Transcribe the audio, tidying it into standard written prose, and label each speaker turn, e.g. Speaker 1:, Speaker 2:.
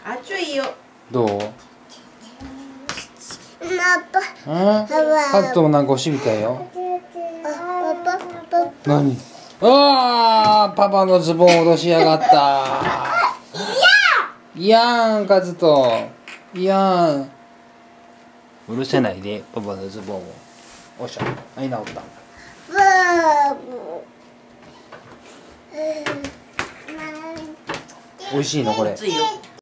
Speaker 1: 熱いよ。
Speaker 2: どう？カズトもなんかお尻痛いよ。何？ああ、パパのズボン下ろしやがった。いやん、カズト。いやん。うるせないで、パパのズボンを。おっしゃ、はい、直った。美味しいのこれ。
Speaker 1: 熱いよ。